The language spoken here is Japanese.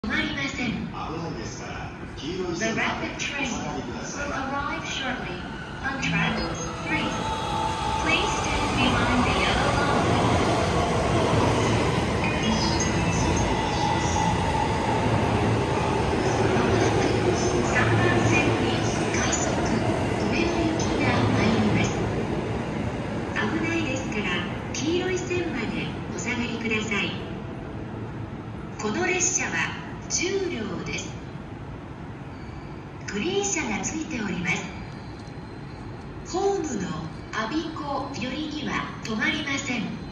止まりません。The rapid train will arrive shortly on track 3. Please stand behind the yellow line. 3番線に快速上野行きが参ります。危ないですから黄色い線までお下がりください。この列車は10両です。グリーン車がついております。ホームの我孫子寄りには止まりません。